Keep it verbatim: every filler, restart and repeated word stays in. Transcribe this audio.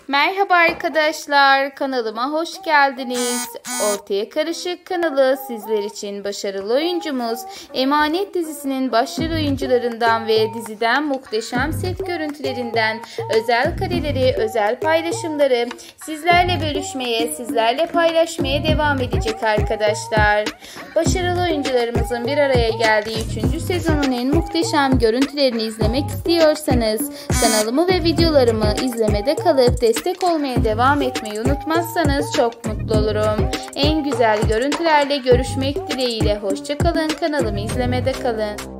Merhaba arkadaşlar, kanalıma hoş geldiniz. Ortaya Karışık kanalı sizler için başarılı oyuncumuz Emanet dizisinin başrol oyuncularından ve diziden muhteşem set görüntülerinden özel kareleri, özel paylaşımları sizlerle bölüşmeye, sizlerle paylaşmaya devam edecek arkadaşlar. Başarılı oyuncularımızın bir araya geldiği üçüncü sezonun en muhteşem görüntülerini izlemek istiyorsanız kanalımı ve videolarımı izlemede kalıp destek olmaya devam etmeyi unutmazsanız çok mutlu olurum. En güzel görüntülerle görüşmek dileğiyle hoşça kalın, kanalımı izlemede kalın.